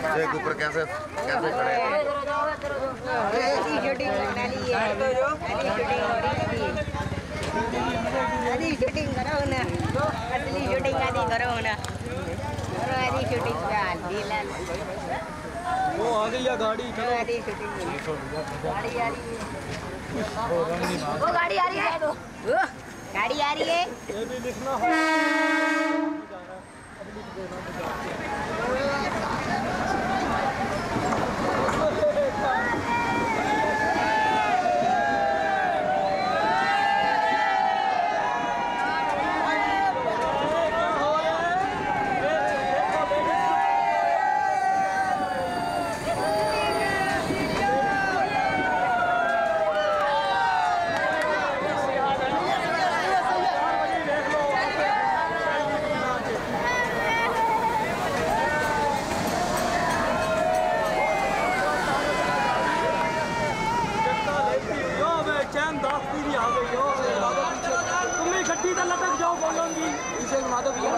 एक ऊपर कैसे कैसे खड़े हैं? शूटिंग करो ना, असली शूटिंग आदि करो ना, करो आदि शूटिंग का दिला। वो आ गई है गाड़ी, चलो आदि शूटिंग गाड़ी आ रही है, वो गाड़ी आ रही है, वो गाड़ी आ रही है। ये भी लिखना हो लटक जाओ बोलूंगी इसे घुमा दो भैया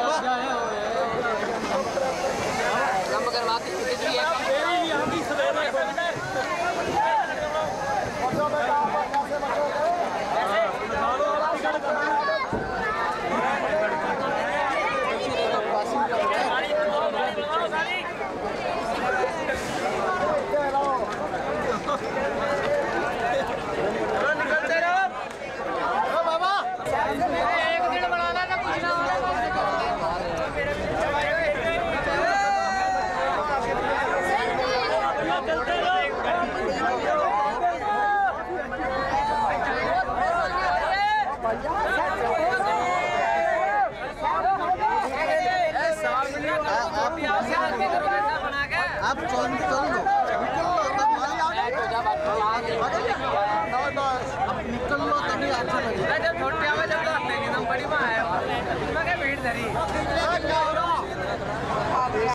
हम करवा के आप चल लो निकल लो तभी अच्छा लगेगा। जब छोटे जब बड़ी में आया भीड़ धरी